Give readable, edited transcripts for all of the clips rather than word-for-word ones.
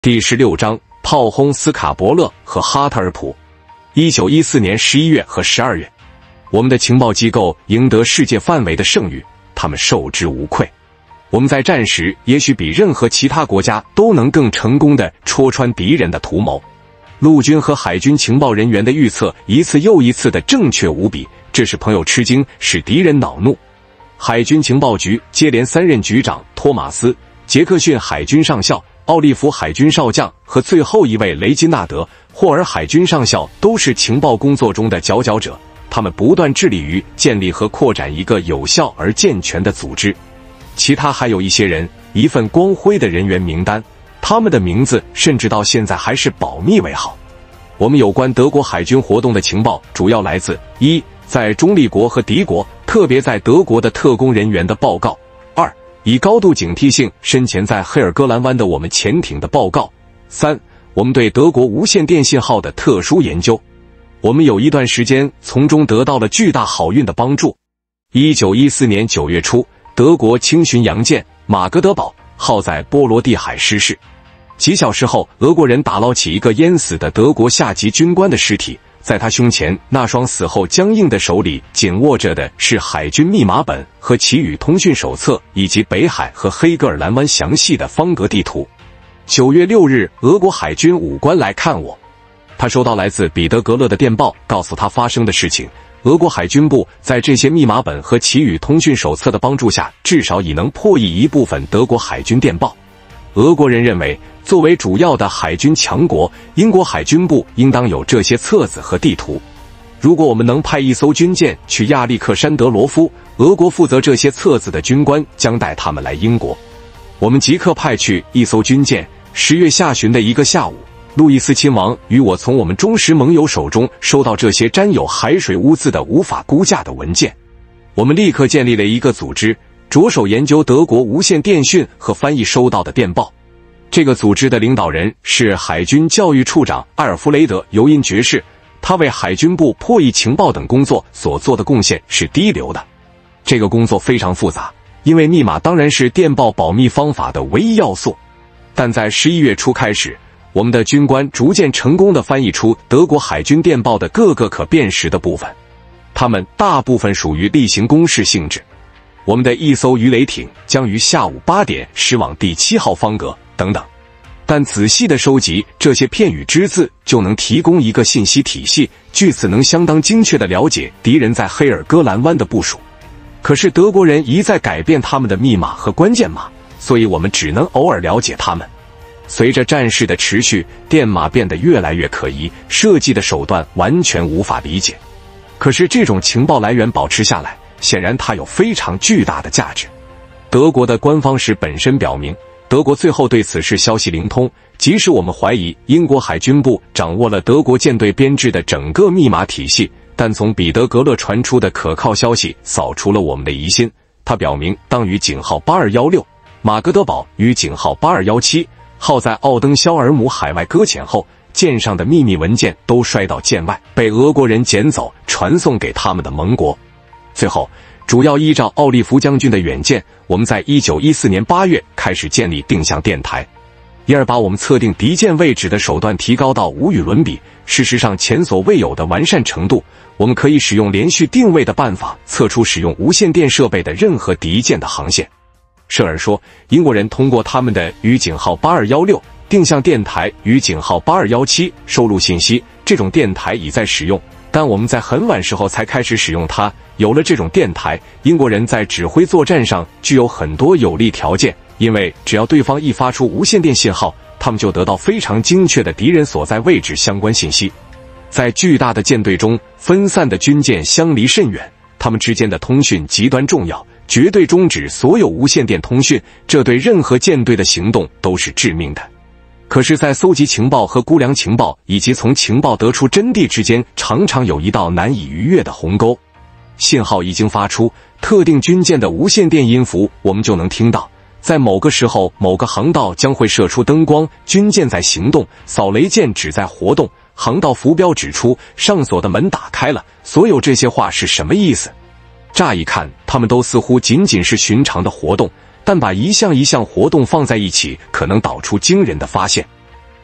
第16章炮轰斯卡伯勒和哈特尔普。1914年11月和12月，我们的情报机构赢得世界范围的盛誉，他们受之无愧。我们在战时也许比任何其他国家都能更成功地戳穿敌人的图谋。陆军和海军情报人员的预测一次又一次的正确无比，这使朋友吃惊，使敌人恼怒。海军情报局接连3任局长托马斯·杰克逊海军上校、奥利弗海军少将和最后一位雷金纳德·霍尔海军上校都是情报工作中的佼佼者，他们不断致力于建立和扩展一个有效而健全的组织。其他还有一些人，一份光辉的人员名单，他们的名字甚至到现在还是保密为好。我们有关德国海军活动的情报主要来自1在中立国和敌国，特别在德国的特工人员的报告；2以高度警惕性深潜在黑尔戈兰湾的我们潜艇的报告；3我们对德国无线电信号的特殊研究。我们有一段时间从中得到了巨大好运的帮助。1914年9月初，德国轻巡洋舰马格德堡号在波罗的海失事。几小时后，俄国人打捞起一个淹死的德国下级军官的尸体，在他胸前那双死后僵硬的手里紧握着的是海军密码本和奇语通讯手册，以及北海和黑格尔兰湾详细的方格地图。9月6日，俄国海军武官来看我，他收到来自彼得格勒的电报，告诉他发生的事情。俄国海军部在这些密码本和奇语通讯手册的帮助下，至少已能破译一部分德国海军电报。俄国人认为，作为主要的海军强国，英国海军部应当有这些册子和地图。如果我们能派一艘军舰去亚历克山德罗夫，俄国负责这些册子的军官将带他们来英国。我们即刻派去一艘军舰。10月下旬的一个下午，路易斯亲王与我从我们忠实盟友手中收到这些沾有海水污渍的无法估价的文件。我们立刻建立了一个组织，着手研究德国无线电讯和翻译收到的电报。这个组织的领导人是海军教育处长埃尔弗雷德·尤因爵士，他为海军部破译情报等工作所做的贡献是第一流的。这个工作非常复杂，因为密码当然是电报保密方法的唯一要素。但在11月初开始，我们的军官逐渐成功地翻译出德国海军电报的各个可辨识的部分，它们大部分属于例行公事性质。我们的一艘鱼雷艇将于下午8点驶往第7号方格等等。但仔细地收集这些片语只字，就能提供一个信息体系，据此能相当精确地了解敌人在黑尔戈兰湾的部署。可是德国人一再改变他们的密码和关键码，所以我们只能偶尔了解他们。随着战事的持续，电码变得越来越可疑，设计的手段完全无法理解。可是这种情报来源保持下来，显然它有非常巨大的价值。德国的官方史本身表明，德国最后对此事消息灵通，即使我们怀疑英国海军部掌握了德国舰队编制的整个密码体系，但从彼得格勒传出的可靠消息扫除了我们的疑心。它表明，当与井号8216马格德堡与井号8217号在奥登肖尔姆海外搁浅后，舰上的秘密文件都摔到舰外，被俄国人捡走，传送给他们的盟国。最后，主要依照奥利弗将军的远见，我们在1914年8月开始建立定向电台，因而把我们测定敌舰位置的手段提高到无与伦比，事实上前所未有的完善程度。我们可以使用连续定位的办法测出使用无线电设备的任何敌舰的航线。舍尔说，英国人通过他们的与井号8216定向电台与井号8217收录信息，这种电台已在使用，但我们在很晚时候才开始使用它。有了这种电台，英国人在指挥作战上具有很多有利条件，因为只要对方一发出无线电信号，他们就得到非常精确的敌人所在位置相关信息。在巨大的舰队中，分散的军舰相离甚远，它们之间的通讯极端重要，绝对终止所有无线电通讯，这对任何舰队的行动都是致命的。可是在搜集情报和估量情报以及从情报得出真谛之间，常常有一道难以逾越的鸿沟。信号已经发出，特定军舰的无线电音符我们就能听到，在某个时候某个航道将会射出灯光，军舰在行动，扫雷舰只在活动，航道浮标指出，上锁的门打开了。所有这些话是什么意思？乍一看，他们都似乎仅仅是寻常的活动，但把一项一项活动放在一起，可能导出惊人的发现。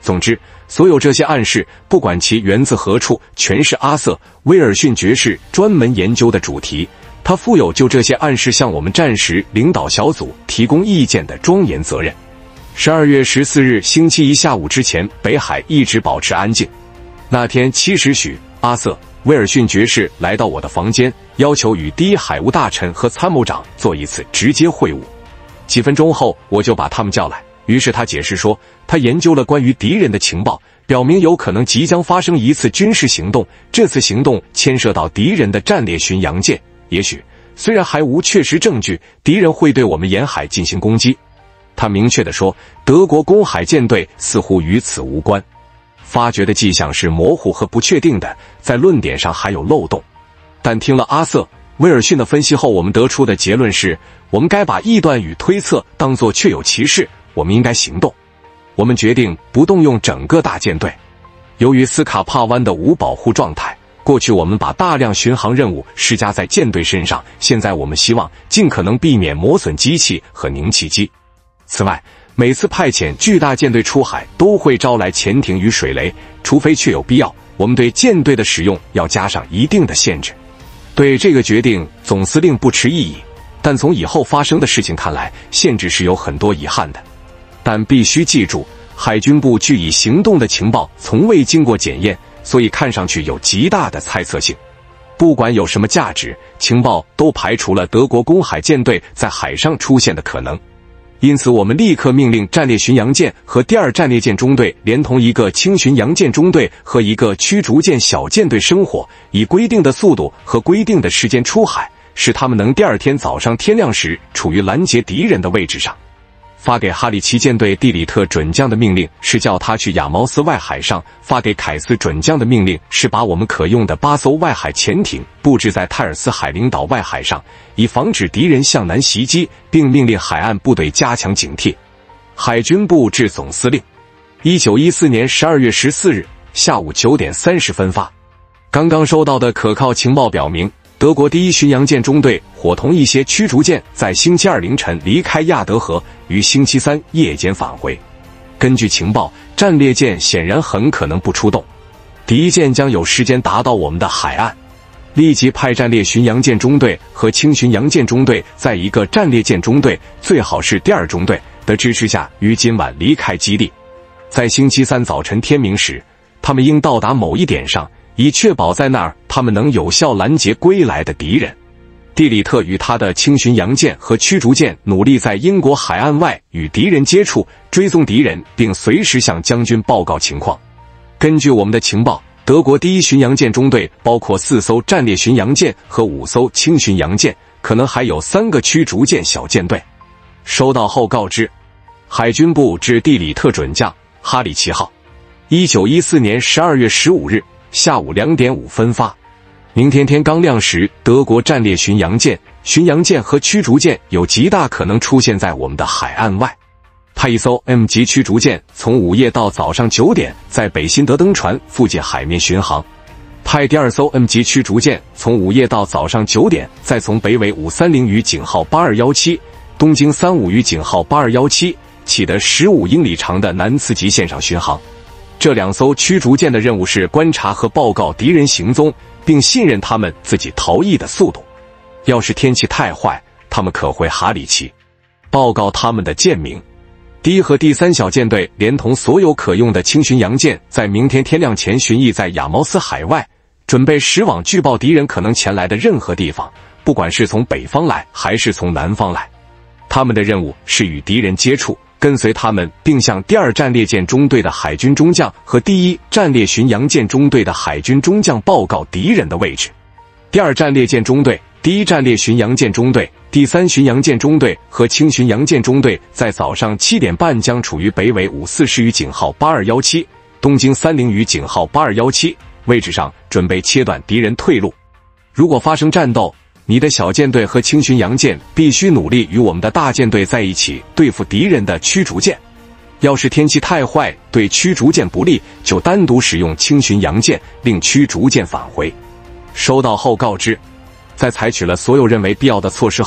总之，所有这些暗示，不管其源自何处，全是阿瑟·威尔逊爵士专门研究的主题。他负有就这些暗示向我们战时领导小组提供意见的庄严责任。12月14日星期一下午之前，北海一直保持安静。那天7时许，阿瑟·威尔逊爵士来到我的房间，要求与第一海务大臣和参谋长做一次直接会晤。几分钟后，我就把他们叫来。于是他解释说，他研究了关于敌人的情报，表明有可能即将发生一次军事行动，这次行动牵涉到敌人的战列巡洋舰。也许，虽然还无确实证据，敌人会对我们沿海进行攻击。他明确地说，德国公海舰队似乎与此无关。发觉的迹象是模糊和不确定的，在论点上还有漏洞。但听了阿瑟·威尔逊的分析后，我们得出的结论是，我们该把臆断与推测当作确有其事，我们应该行动。我们决定不动用整个大舰队。由于斯卡帕湾的无保护状态，过去我们把大量巡航任务施加在舰队身上，现在我们希望尽可能避免磨损机器和凝气机。此外，每次派遣巨大舰队出海都会招来潜艇与水雷，除非确有必要，我们对舰队的使用要加上一定的限制。对这个决定，总司令不持异议，但从以后发生的事情看来，限制是有很多遗憾的。但必须记住，海军部据以行动的情报从未经过检验，所以看上去有极大的猜测性。不管有什么价值，情报都排除了德国公海舰队在海上出现的可能。因此，我们立刻命令战列巡洋舰和第二战列舰中队连同一个轻巡洋舰中队和一个驱逐舰小舰队生火，以规定的速度和规定的时间出海，使他们能第二天早上天亮时处于拦截敌人的位置上。发给哈里奇舰队蒂里特准将的命令是叫他去亚毛斯外海上，发给凯斯准将的命令是把我们可用的8艘外海潜艇布置在泰尔斯海领岛外海上，以防止敌人向南袭击，并命令海岸部队加强警惕。海军部致总司令，1914年12月14日下午9点30分发。刚刚收到的可靠情报表明，德国第一巡洋舰中队伙同一些驱逐舰在星期二凌晨离开亚德河，于星期三夜间返回。根据情报，战列舰显然很可能不出动，敌舰将有时间达到我们的海岸。立即派战列巡洋舰中队和轻巡洋舰中队在一个战列舰中队，最好是第二中队的支持下，于今晚离开基地。在星期三早晨天明时，他们应到达某一点上，以确保在那儿他们能有效拦截归来的敌人。蒂里特与他的轻巡洋舰和驱逐舰努力在英国海岸外与敌人接触，追踪敌人，并随时向将军报告情况。根据我们的情报，德国第一巡洋舰中队包括4艘战列巡洋舰和5艘轻巡洋舰，可能还有3个驱逐舰小舰队。收到后告知，海军部致蒂里特准将，哈里奇号，1914年12月15日下午2点5分发。明天天刚亮时，德国战列巡洋舰、巡洋舰和驱逐舰有极大可能出现在我们的海岸外。派一艘 M 级驱逐舰从午夜到早上9点在北辛德登船附近海面巡航。派第二艘 M 级驱逐舰从午夜到早上9点再从北纬530与井号8217、东经35与井号8217起的15英里长的南磁极线上巡航。这2艘驱逐舰的任务是观察和报告敌人行踪，并信任他们自己逃逸的速度。要是天气太坏，他们可回哈里奇，报告他们的舰名。第1和第3小舰队连同所有可用的轻巡洋舰，在明天天亮前巡弋在亚毛斯海外，准备驶往据报敌人可能前来的任何地方，不管是从北方来还是从南方来。他们的任务是与敌人接触，跟随他们，并向第2战列舰中队的海军中将和第1战列巡洋舰中队的海军中将报告敌人的位置。第2战列舰中队、第1战列巡洋舰中队、第3巡洋舰中队和轻巡洋舰中队在早上7点半将处于北纬540与井号8217、东经30与井号8217位置上，准备切断敌人退路。如果发生战斗，你的小舰队和轻巡洋舰必须努力与我们的大舰队在一起对付敌人的驱逐舰。要是天气太坏，对驱逐舰不利，就单独使用轻巡洋舰，令驱逐舰返回。收到后告知。在采取了所有认为必要的措施后，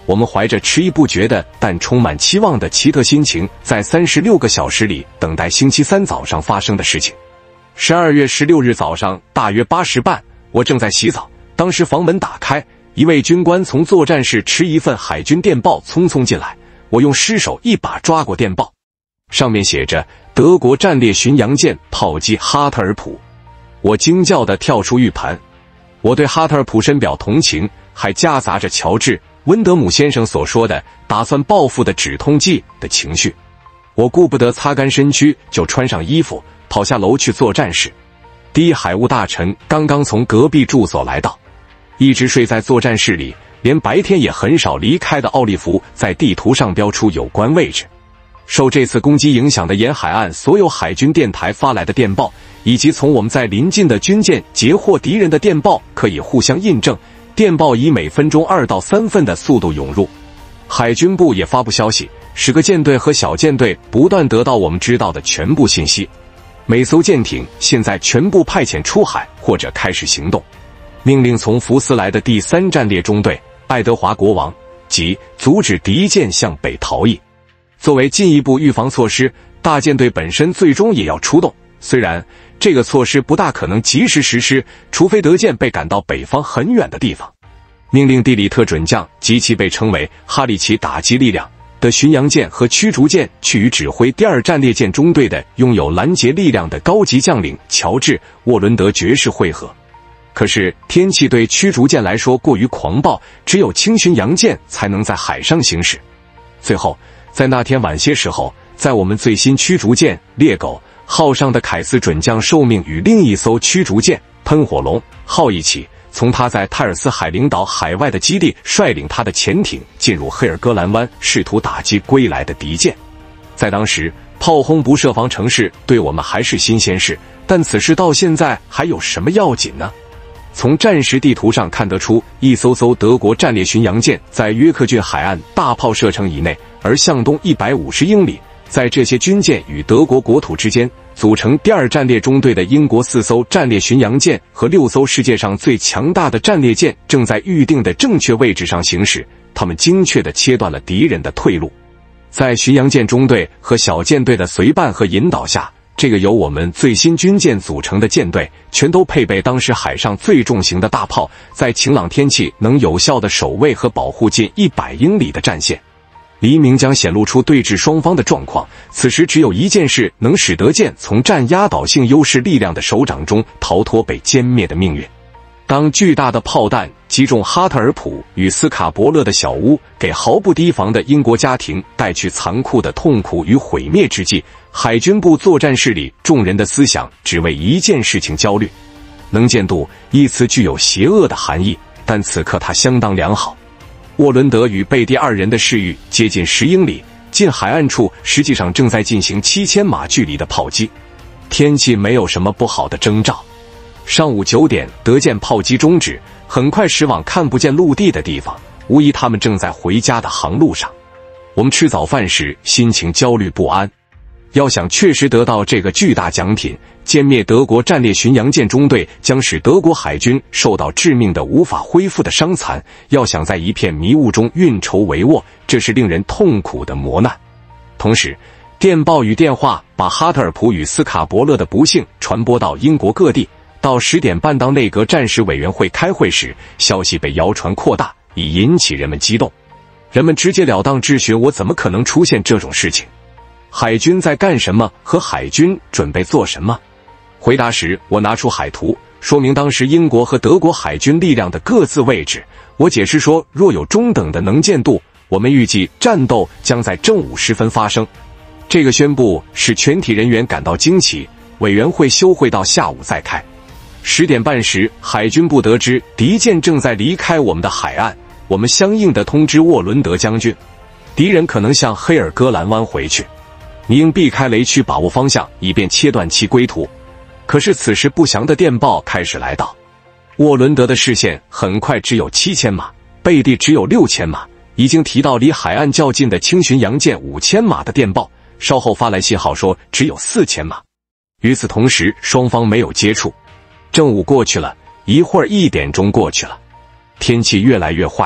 我们怀着迟疑不决的但充满期望的奇特心情，在36个小时里等待星期三早上发生的事情。12月16日早上大约8时半，我正在洗澡，当时房门打开，一位军官从作战室持一份海军电报匆匆进来，我用尸手一把抓过电报，上面写着德国战列巡洋舰炮击哈特尔普。我惊叫地跳出浴盆，我对哈特尔普深表同情，还夹杂着乔治·温德姆先生所说的打算报复的止痛剂的情绪。我顾不得擦干身躯，就穿上衣服跑下楼去作战室。第一海务大臣刚刚从隔壁住所来到，一直睡在作战室里，连白天也很少离开的奥利弗在地图上标出有关位置。受这次攻击影响的沿海岸所有海军电台发来的电报，以及从我们在临近的军舰截获敌人的电报可以互相印证，电报以每分钟2到3份的速度涌入。海军部也发布消息，使个舰队和小舰队不断得到我们知道的全部信息。每艘舰艇现在全部派遣出海或者开始行动。命令从福斯来的第3战列中队爱德华国王，即阻止敌舰向北逃逸。作为进一步预防措施，大舰队本身最终也要出动，虽然这个措施不大可能及时实施，除非德舰被赶到北方很远的地方。命令地里特准将及其被称为哈里奇打击力量的巡洋舰和驱逐舰去与指挥第2战列舰中队的拥有拦截力量的高级将领乔治·沃伦德爵士会合。可是天气对驱逐舰来说过于狂暴，只有轻巡洋舰才能在海上行驶。最后在那天晚些时候，在我们最新驱逐舰猎狗号上的凯斯准将受命与另一艘驱逐舰喷火龙号一起，从他在泰尔斯海领导海外的基地率领他的潜艇进入黑尔戈兰湾，试图打击归来的敌舰。在当时，炮轰不设防城市对我们还是新鲜事，但此事到现在还有什么要紧呢？从战时地图上看得出，一艘艘德国战列巡洋舰在约克郡海岸大炮射程以内，而向东150英里，在这些军舰与德国国土之间，组成第2战列中队的英国4艘战列巡洋舰和6艘世界上最强大的战列舰正在预定的正确位置上行驶，他们精确地切断了敌人的退路。在巡洋舰中队和小舰队的随伴和引导下，这个由我们最新军舰组成的舰队全都配备当时海上最重型的大炮，在晴朗天气能有效地守卫和保护近100英里的战线。黎明将显露出对峙双方的状况，此时只有一件事能使德舰从占压倒性优势力量的手掌中逃脱被歼灭的命运。当巨大的炮弹击中哈特尔普与斯卡伯勒的小屋，给毫不提防的英国家庭带去残酷的痛苦与毁灭之际，海军部作战室里众人的思想只为一件事情焦虑。能见度一词具有邪恶的含义，但此刻它相当良好。沃伦德与贝蒂2人的视域接近10英里，近海岸处实际上正在进行7000码距离的炮击。天气没有什么不好的征兆。上午9点，德舰炮击终止，很快驶往看不见陆地的地方，无疑他们正在回家的航路上。我们吃早饭时心情焦虑不安。要想确实得到这个巨大奖品，歼灭德国战列巡洋舰中队将使德国海军受到致命的无法恢复的伤残，要想在一片迷雾中运筹帷幄，这是令人痛苦的磨难。同时，电报与电话把哈特尔普与斯卡伯勒的不幸传播到英国各地。到10点半，当内阁战时委员会开会时，消息被谣传扩大，以引起人们激动。人们直截了当质询我怎么可能出现这种事情，海军在干什么和海军准备做什么。回答时，我拿出海图，说明当时英国和德国海军力量的各自位置。我解释说，若有中等的能见度，我们预计战斗将在正午时分发生。这个宣布使全体人员感到惊奇，委员会休会到下午再开。10点半时，海军部得知敌舰正在离开我们的海岸，我们相应的通知沃伦德将军，敌人可能向黑尔戈兰湾回去，你应避开雷区，把握方向，以便切断其归途。可是此时不祥的电报开始来到，沃伦德的视线很快只有7000码，贝蒂只有6000码，已经提到离海岸较近的轻巡洋舰5000码的电报，稍后发来信号说只有4000码。与此同时，双方没有接触。正午过去了，一会儿1点钟过去了，天气越来越坏，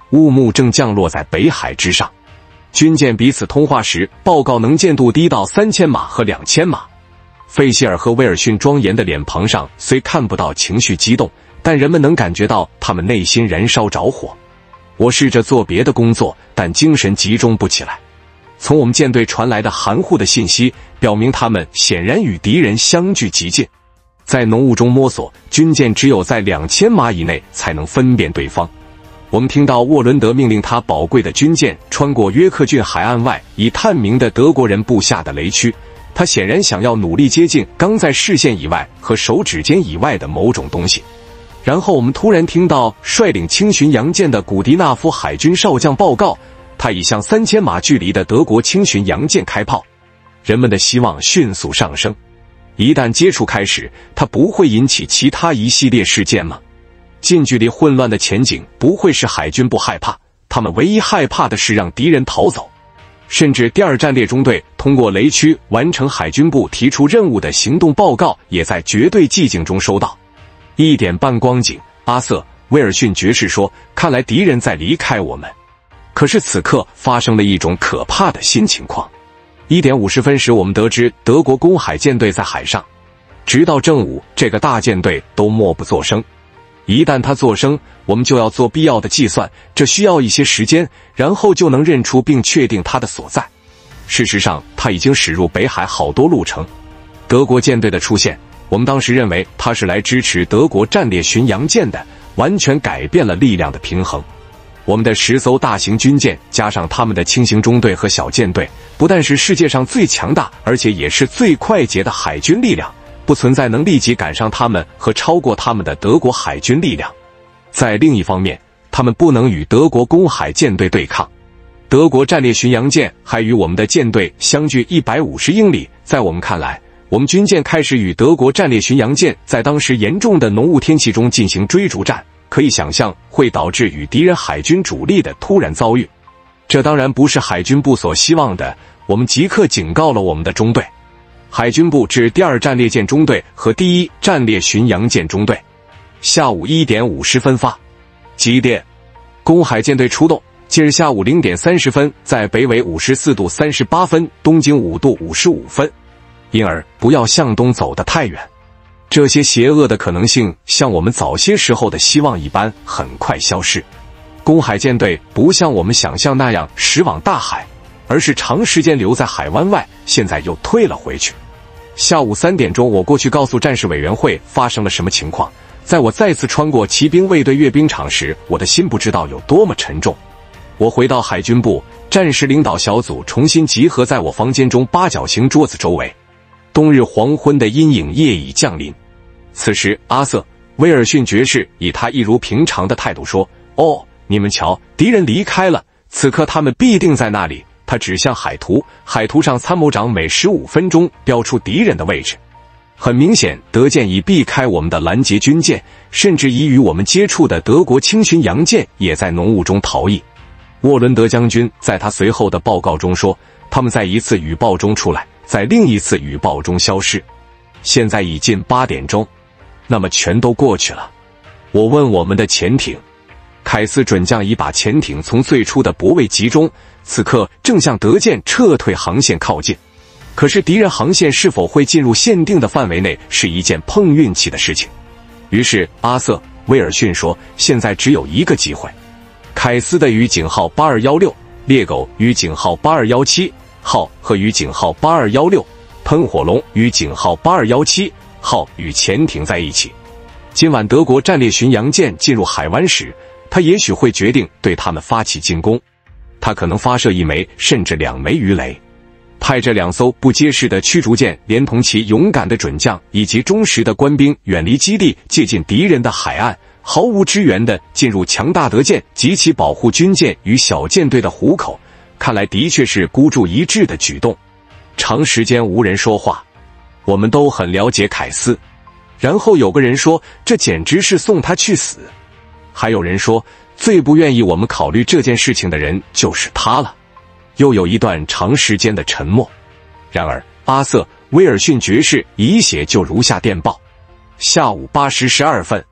雾幕正降落在北海之上。军舰彼此通话时，报告能见度低到3000码和2000码。费希尔和威尔逊庄严的脸庞上虽看不到情绪激动，但人们能感觉到他们内心燃烧着火。我试着做别的工作，但精神集中不起来。从我们舰队传来的含糊的信息表明，他们显然与敌人相距极近。在浓雾中摸索，军舰只有在2000码以内才能分辨对方。我们听到沃伦德命令他宝贵的军舰穿过约克郡海岸外已探明的德国人布下的雷区，他显然想要努力接近刚在视线以外和手指尖以外的某种东西。然后我们突然听到率领轻巡洋舰的古迪纳夫海军少将报告，他已向3000码距离的德国轻巡洋舰开炮。人们的希望迅速上升。一旦接触开始，它不会引起其他一系列事件吗？近距离混乱的前景不会使海军部害怕，他们唯一害怕的是让敌人逃走。甚至第2战列中队通过雷区完成海军部提出任务的行动报告，也在绝对寂静中收到。1点半光景，阿瑟·威尔逊爵士说：“看来敌人在离开我们。”可是此刻发生了一种可怕的新情况。1点50分时，我们得知德国公海舰队在海上。直到正午，这个大舰队都默不作声。一旦他作声，我们就要做必要的计算，这需要一些时间，然后就能认出并确定他的所在。事实上，他已经驶入北海好多路程。德国舰队的出现，我们当时认为他是来支持德国战列巡洋舰的，完全改变了力量的平衡。我们的10艘大型军舰加上他们的轻型中队和小舰队，不但是世界上最强大，而且也是最快捷的海军力量，不存在能立即赶上他们和超过他们的德国海军力量。在另一方面，他们不能与德国公海舰队对抗。德国战列巡洋舰还与我们的舰队相距150英里，在我们看来，我们军舰开始与德国战列巡洋舰在当时严重的浓雾天气中进行追逐战，可以想象会导致与敌人海军主力的突然遭遇。这当然不是海军部所希望的，我们即刻警告了我们的中队。海军部至第2战列舰中队和第1战列巡洋舰中队。下午1点50分发。几点？公海舰队出动。今日下午0点30分，在北纬54度38分，东经5度55分。因而不要向东走得太远。这些邪恶的可能性像我们早些时候的希望一般很快消失。公海舰队不像我们想象那样驶往大海，而是长时间留在海湾外，现在又退了回去。下午3点钟，我过去告诉战士委员会发生了什么情况。在我再次穿过骑兵卫队阅兵场时，我的心不知道有多么沉重。我回到海军部，战时领导小组重新集合在我房间中八角形桌子周围。冬日黄昏的阴影夜已降临。此时，阿瑟·威尔逊爵士以他一如平常的态度说：“哦，你们瞧，敌人离开了，此刻他们必定在那里。”他指向海图，海图上参谋长每15分钟标出敌人的位置。很明显，德舰已避开我们的拦截军舰，甚至已与我们接触的德国轻巡洋舰也在浓雾中逃逸。沃伦德将军在他随后的报告中说，他们在一次雨暴中出来，在另一次雨暴中消失。现在已近8点钟，那么全都过去了。我问我们的潜艇，凯斯准将已把潜艇从最初的泊位集中，此刻正向德舰撤退航线靠近。可是敌人航线是否会进入限定的范围内，是一件碰运气的事情。于是阿瑟·威尔逊说，现在只有一个机会。凯斯的鱼井号8216，猎狗鱼井号8217号和鱼井号8216，喷火龙鱼井号8217号与潜艇在一起。今晚德国战列巡洋舰进入海湾时，他也许会决定对他们发起进攻。他可能发射1枚甚至2枚鱼雷，派着2艘不结实的驱逐舰，连同其勇敢的准将以及忠实的官兵，远离基地，接近敌人的海岸，毫无支援地进入强大德舰及其保护军舰与小舰队的虎口。看来的确是孤注一掷的举动。长时间无人说话，我们都很了解凯斯。然后有个人说，这简直是送他去死。还有人说，最不愿意我们考虑这件事情的人就是他了。又有一段长时间的沉默。然而阿瑟·威尔逊爵士一写就如下电报：下午8时12分，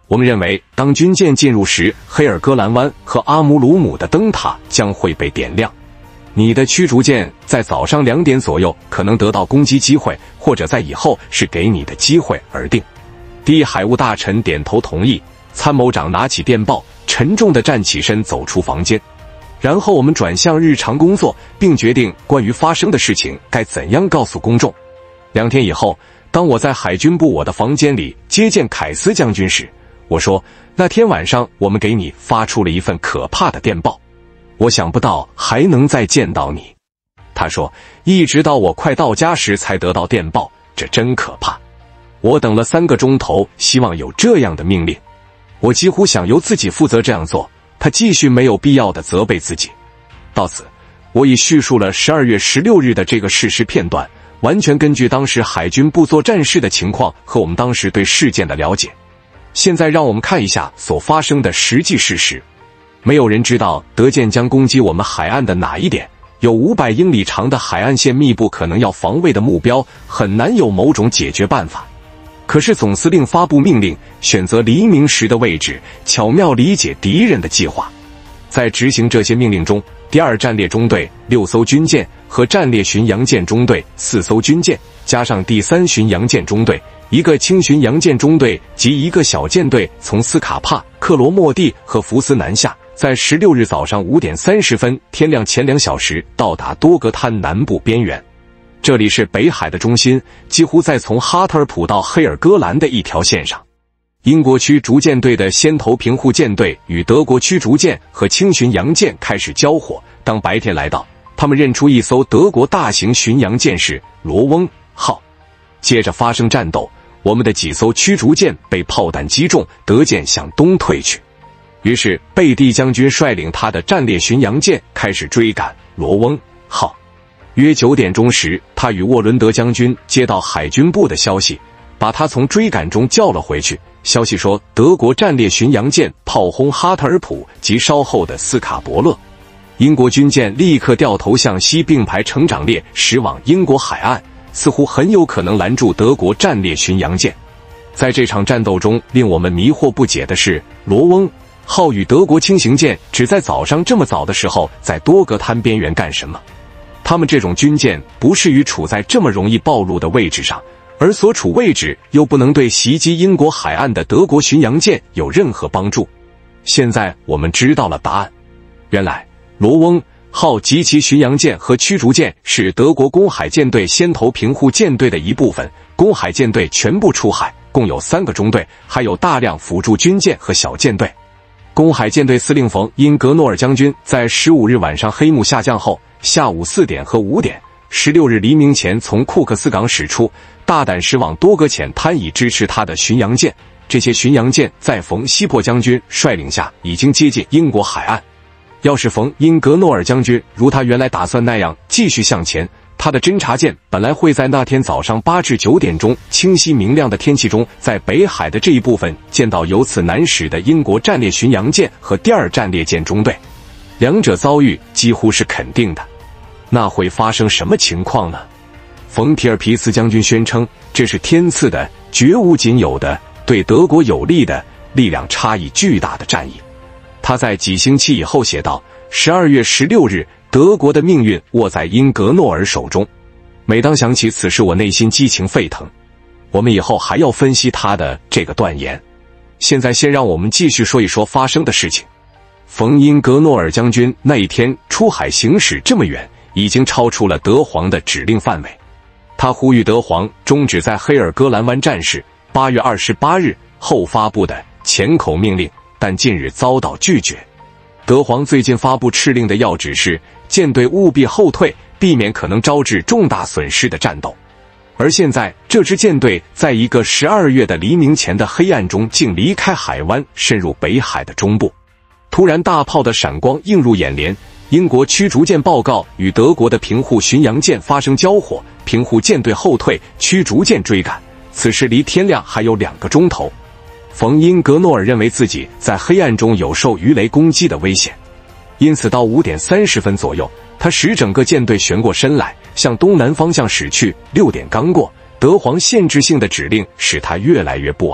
我们认为，当军舰进入时，黑尔戈兰湾和阿姆鲁姆的灯塔将会被点亮。你的驱逐舰在早上2点左右可能得到攻击机会，或者在以后是给你的机会而定。第一海务大臣点头同意，参谋长拿起电报，沉重地站起身走出房间。然后我们转向日常工作，并决定关于发生的事情该怎样告诉公众。2天以后，当我在海军部我的房间里接见凯斯将军时，我说，那天晚上我们给你发出了一份可怕的电报，我想不到还能再见到你。他说，一直到我快到家时才得到电报，这真可怕。我等了3个钟头，希望有这样的命令。我几乎想由自己负责这样做。他继续没有必要地责备自己。到此，我已叙述了12月16日的这个事实片段，完全根据当时海军部作战室的情况和我们当时对事件的了解。现在让我们看一下所发生的实际事实。没有人知道德舰将攻击我们海岸的哪一点，有500英里长的海岸线密布可能要防卫的目标，很难有某种解决办法。可是总司令发布命令，选择黎明时的位置，巧妙理解敌人的计划。在执行这些命令中，第2战列中队6艘军舰和战列巡洋舰中队4艘军舰，加上第3巡洋舰中队、1个轻巡洋舰中队及1个小舰队，从斯卡帕、克罗莫蒂和福斯南下，在16日早上5点30分天亮前2小时到达多格滩南部边缘。这里是北海的中心，几乎在从哈特尔普到黑尔戈兰的一条线上。英国驱逐舰队的先头平护舰队与德国驱逐舰和轻巡洋舰开始交火。当白天来到，他们认出一艘德国大型巡洋舰是罗翁号。接着发生战斗，我们的几艘驱逐舰被炮弹击中，德舰向东退去。于是贝蒂将军率领他的战列巡洋舰开始追赶罗翁号。约9点钟时，他与沃伦德将军接到海军部的消息，把他从追赶中叫了回去。消息说，德国战列巡洋舰炮轰哈特尔普及稍后的斯卡伯勒。英国军舰立刻掉头向西，并排成长列驶往英国海岸，似乎很有可能拦住德国战列巡洋舰。在这场战斗中，令我们迷惑不解的是，罗翁号与德国轻型舰只在早上这么早的时候在多格滩边缘干什么？他们这种军舰不适于处在这么容易暴露的位置上，而所处位置又不能对袭击英国海岸的德国巡洋舰有任何帮助。现在我们知道了答案。原来罗翁号及其巡洋舰和驱逐舰是德国公海舰队先头平护舰队的一部分，公海舰队全部出海，共有3个中队，还有大量辅助军舰和小舰队。公海舰队司令冯·因格诺尔将军在15日晚上黑幕下降后，下午4点和5点，16日黎明前从库克斯港驶出，大胆驶往多格浅滩以支持他的巡洋舰。这些巡洋舰在冯·希珀将军率领下已经接近英国海岸。要是冯·因格诺尔将军如他原来打算那样继续向前，他的侦察舰本来会在那天早上8至9点钟清晰明亮的天气中，在北海的这一部分见到由此南驶的英国战列巡洋舰和第2战列舰中队，两者遭遇几乎是肯定的。那会发生什么情况呢？冯·皮尔皮斯将军宣称，这是天赐的、绝无仅有的、对德国有利的、力量差异巨大的战役。他在几星期以后写道：12月16日，德国的命运握在因格诺尔手中。每当想起此事，我内心激情沸腾。我们以后还要分析他的这个断言。现在先让我们继续说一说发生的事情。冯·因格诺尔将军那一天出海行驶这么远，已经超出了德皇的指令范围。他呼吁德皇终止在黑尔戈兰湾战事8月28日后发布的前口命令，但近日遭到拒绝。德皇最近发布敕令的要旨是，舰队务必后退，避免可能招致重大损失的战斗。而现在，这支舰队在一个12月的黎明前的黑暗中，竟离开海湾，深入北海的中部。突然，大炮的闪光映入眼帘。英国驱逐舰报告与德国的平护巡洋舰发生交火，平护舰队后退，驱逐舰追赶。此时离天亮还有2个钟头。冯·因格诺尔认为自己在黑暗中有受鱼雷攻击的危险，因此到5点30分左右，他使整个舰队旋过身来，向东南方向驶去。6点刚过，德皇限制性的指令使他越来越不安。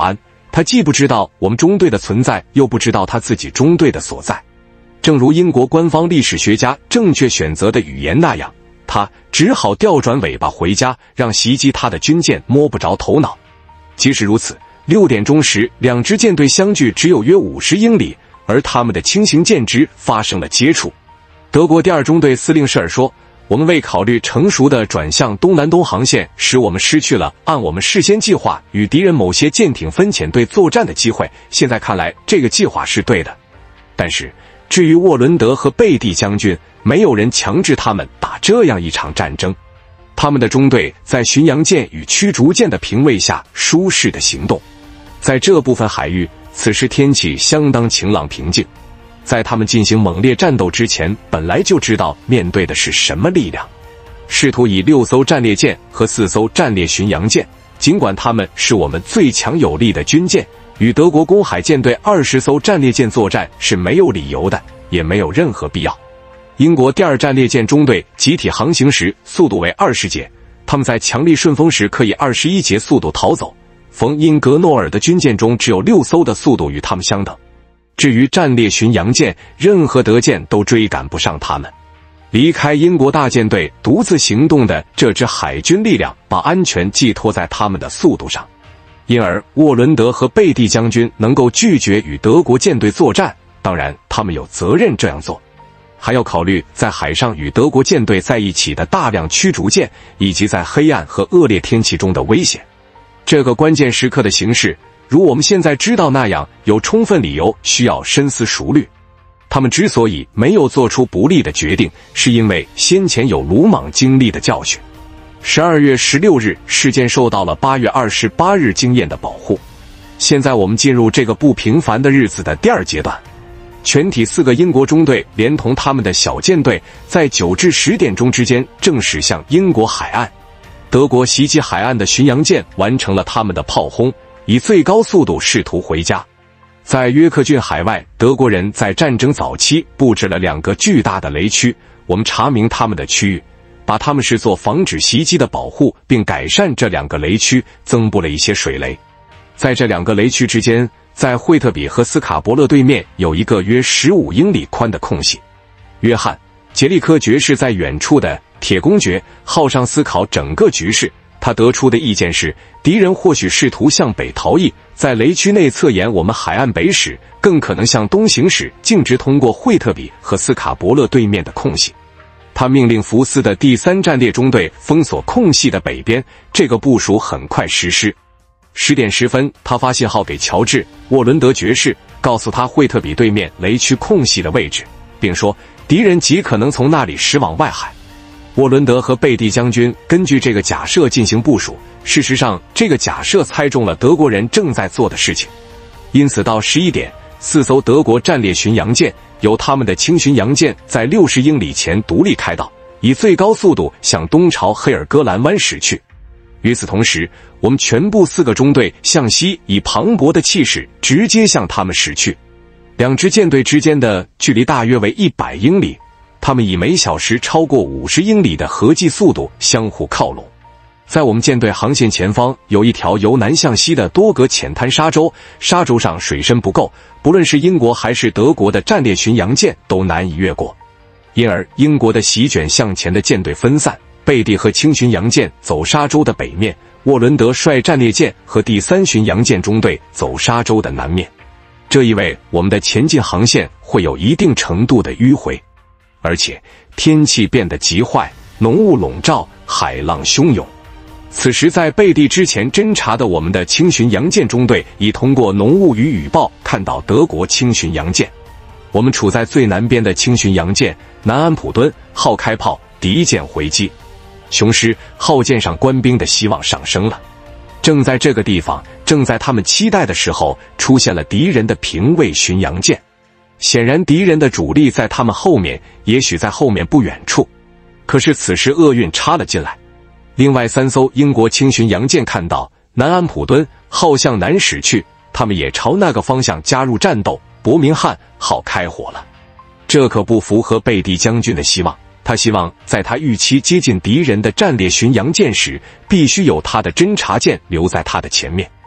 他既不知道我们中队的存在，又不知道他自己中队的所在。正如英国官方历史学家正确选择的语言那样，他只好调转尾巴回家，让袭击他的军舰摸不着头脑。即使如此，6点钟时，两支舰队相距只有约50英里，而他们的轻型舰只发生了接触。德国第2中队司令舍尔说，我们未考虑成熟的转向东南东航线，使我们失去了按我们事先计划与敌人某些舰艇分遣队作战的机会。现在看来，这个计划是对的。但是至于沃伦德和贝蒂将军，没有人强制他们打这样一场战争。他们的中队在巡洋舰与驱逐舰的凭卫下舒适地行动。在这部分海域，此时天气相当晴朗平静。在他们进行猛烈战斗之前，本来就知道面对的是什么力量。试图以6艘战列舰和4艘战列巡洋舰，尽管他们是我们最强有力的军舰，与德国公海舰队20艘战列舰作战是没有理由的，也没有任何必要。英国第2战列舰中队集体航行时速度为20节，他们在强力顺风时可以21节速度逃走。冯因格诺尔的军舰中只有6艘的速度与他们相等。至于战列巡洋舰，任何德舰都追赶不上他们。离开英国大舰队独自行动的这支海军力量，把安全寄托在他们的速度上。因而沃伦德和贝蒂将军能够拒绝与德国舰队作战，当然他们有责任这样做。还要考虑在海上与德国舰队在一起的大量驱逐舰，以及在黑暗和恶劣天气中的危险。这个关键时刻的形势，如我们现在知道那样，有充分理由需要深思熟虑。他们之所以没有做出不利的决定，是因为先前有鲁莽经历的教训。12月16日，事件受到了8月28日经验的保护。现在我们进入这个不平凡的日子的第2阶段。全体4个英国中队连同他们的小舰队，在9至10点钟之间正驶向英国海岸。德国袭击海岸的巡洋舰完成了他们的炮轰，以最高速度试图回家。在约克郡海外，德国人在战争早期布置了2个巨大的雷区，我们查明他们的区域，把它们视作防止袭击的保护，并改善这2个雷区，增布了一些水雷。在这2个雷区之间，在惠特比和斯卡伯勒对面有一个约15英里宽的空隙。约翰·杰利科爵士在远处的铁公爵号上思考整个局势，他得出的意见是，敌人或许试图向北逃逸，在雷区内侧沿我们海岸北驶，更可能向东行驶，径直通过惠特比和斯卡伯勒对面的空隙。他命令福斯的第3战列中队封锁空隙的北边，这个部署很快实施。10点10分，他发信号给乔治·沃伦德爵士，告诉他惠特比对面雷区空隙的位置，并说敌人极可能从那里驶往外海。沃伦德和贝蒂将军根据这个假设进行部署，事实上这个假设猜中了德国人正在做的事情。因此到11点，4艘德国战列巡洋舰由他们的轻巡洋舰在60英里前独立开道，以最高速度向东朝黑尔戈兰湾驶去。与此同时，我们全部4个中队向西以磅礴的气势直接向他们驶去。2支舰队之间的距离大约为100英里，他们以每小时超过50英里的合计速度相互靠拢。在我们舰队航线前方有一条由南向西的多格浅滩沙洲，沙洲上水深不够，不论是英国还是德国的战列巡洋舰都难以越过。因而英国的席卷向前的舰队分散，贝蒂和轻巡洋舰走沙洲的北面，沃伦德率战列舰和第3巡洋舰中队走沙洲的南面。这意味我们的前进航线会有一定程度的迂回。而且天气变得极坏，浓雾笼罩，海浪汹涌。此时在贝蒂之前侦察的我们的轻巡洋舰中队已通过浓雾与雨暴看到德国轻巡洋舰。我们处在最南边的轻巡洋舰南安普敦号开炮，敌舰回击。雄狮号舰上官兵的希望上升了。正在这个地方，正在他们期待的时候，出现了敌人的平卫巡洋舰。显然敌人的主力在他们后面，也许在后面不远处。可是此时厄运插了进来。另外3艘英国轻巡洋舰看到南安普敦号向南驶去，他们也朝那个方向加入战斗，伯明翰号开火了。这可不符合贝蒂将军的希望，他希望在他预期接近敌人的战列巡洋舰时，必须有他的侦察舰留在他的前面。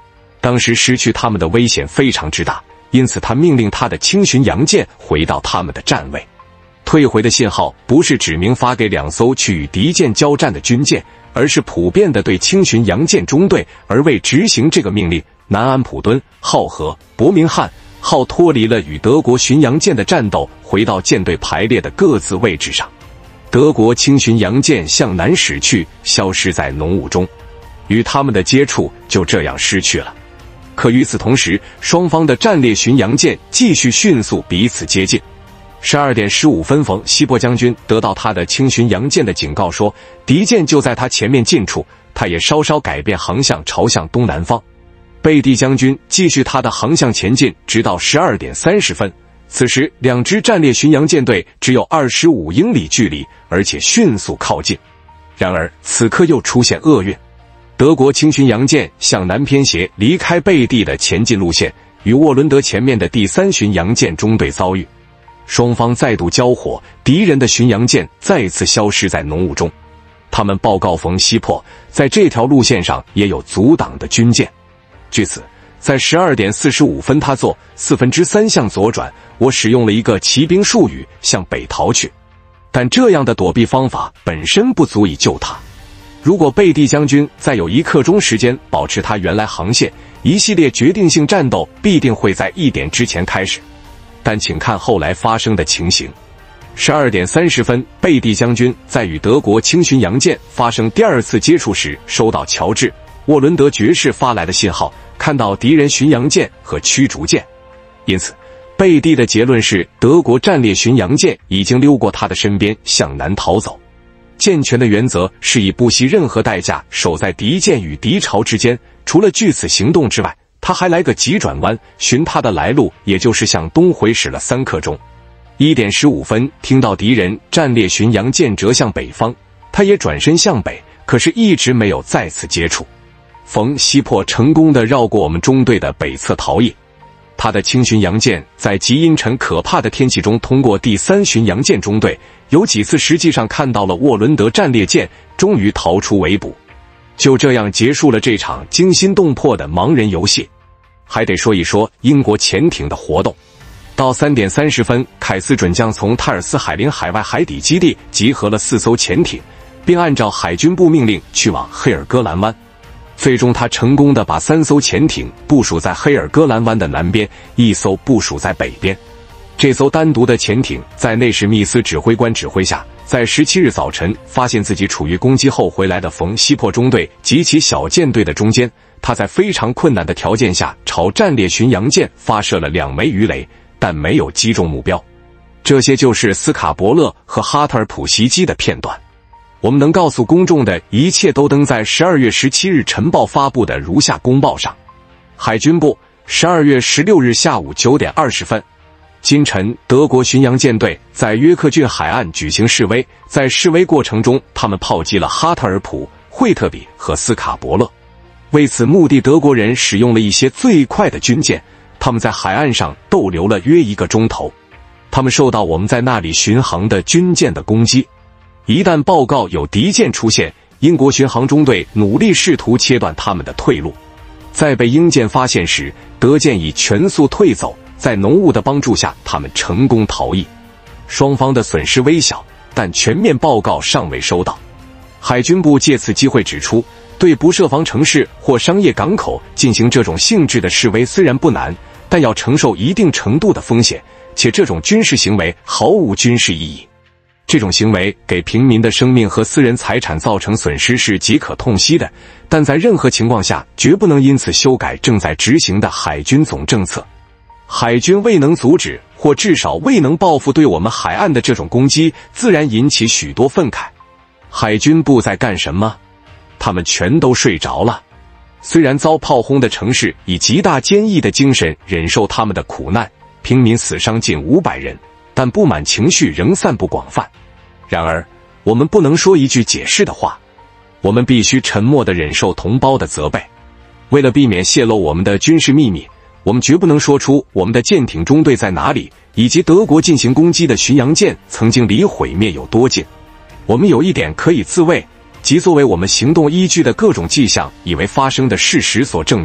当时失去他们的危险非常之大，因此他命令他的轻巡洋舰回到他们的站位。退回的信号不是指明发给2艘去与敌舰交战的军舰，而是普遍的对轻巡洋舰中队。而为执行这个命令，南安普敦号和伯明翰号脱离了与德国巡洋舰的战斗，回到舰队排列的各自位置上。德国轻巡洋舰向南驶去，消失在浓雾中，与他们的接触就这样失去了。可与此同时，双方的战列巡洋舰继续迅速彼此接近。12点15分，冯希珀将军得到他的轻巡洋舰的警告说，敌舰就在他前面近处，他也稍稍改变航向，朝向东南方。贝蒂将军继续他的航向前进，直到12点30分。此时2支战列巡洋舰队只有25英里距离，而且迅速靠近。然而此刻又出现厄运，德国轻巡洋舰向南偏斜，离开贝蒂的前进路线，与沃伦德前面的第3巡洋舰中队遭遇。双方再度交火，敌人的巡洋舰再次消失在浓雾中。他们报告冯希珀，在这条路线上也有阻挡的军舰。据此，在12点45分，他做3/4向左转，我使用了一个骑兵术语向北逃去。但这样的躲避方法本身不足以救他。如果贝蒂将军再有1刻钟时间保持他原来航线，一系列决定性战斗必定会在1点之前开始。但请看后来发生的情形。12点30分，贝蒂将军在与德国轻巡洋舰发生第2次接触时，收到乔治·沃伦德爵士发来的信号，看到敌人巡洋舰和驱逐舰。因此，贝蒂的结论是德国战列巡洋舰已经溜过他的身边，向南逃走。健全的原则是以不惜任何代价守在敌舰与敌巢之间，除了据此行动之外，他还来个急转弯，循他的来路，也就是向东回驶了3刻钟。1点15分，听到敌人战列巡洋舰折向北方，他也转身向北，可是一直没有再次接触。冯希珀成功地绕过我们中队的北侧逃逸。他的轻巡洋舰在极阴沉可怕的天气中通过第3巡洋舰中队，有几次实际上看到了沃伦德战列舰，终于逃出围捕。就这样结束了这场惊心动魄的盲人游戏。还得说一说英国潜艇的活动。到3点30分，凯斯准将从泰尔斯海林海外海底基地集合了4艘潜艇，并按照海军部命令去往黑尔戈兰湾。最终他成功地把3艘潜艇部署在黑尔戈兰湾的南边，1艘部署在北边。这艘单独的潜艇在内史密斯指挥官指挥下，在17日早晨发现自己处于攻击后回来的冯希珀中队及其小舰队的中间。他在非常困难的条件下朝战列巡洋舰发射了2枚鱼雷，但没有击中目标。这些就是斯卡伯勒和哈特尔普袭击的片段。我们能告诉公众的一切都登在12月17日晨报发布的如下公报上。海军部12月16日下午9点20分，今晨德国巡洋舰队在约克郡海岸举行示威，在示威过程中，他们炮击了哈特尔普、惠特比和斯卡伯勒。为此目的，德国人使用了一些最快的军舰，他们在海岸上逗留了约1个钟头。他们受到我们在那里巡航的军舰的攻击。一旦报告有敌舰出现，英国巡航中队努力试图切断他们的退路。在被英舰发现时，德舰以全速退走，在浓雾的帮助下，他们成功逃逸。双方的损失微小，但全面报告尚未收到。海军部借此机会指出，对不设防城市或商业港口进行这种性质的示威虽然不难，但要承受一定程度的风险，且这种军事行为毫无军事意义。这种行为给平民的生命和私人财产造成损失是极可痛惜的，但在任何情况下绝不能因此修改正在执行的海军总政策。海军未能阻止或至少未能报复对我们海岸的这种攻击，自然引起许多愤慨。海军部在干什么？他们全都睡着了。虽然遭炮轰的城市以极大坚毅的精神忍受他们的苦难，平民死伤近500人，但不满情绪仍散布广泛。然而，我们不能说一句解释的话，我们必须沉默地忍受同胞的责备。为了避免泄露我们的军事秘密，我们绝不能说出我们的舰艇中队在哪里，以及德国进行攻击的巡洋舰曾经离毁灭有多近。我们有一点可以自卫，即作为我们行动依据的各种迹象以为发生的事实所证明，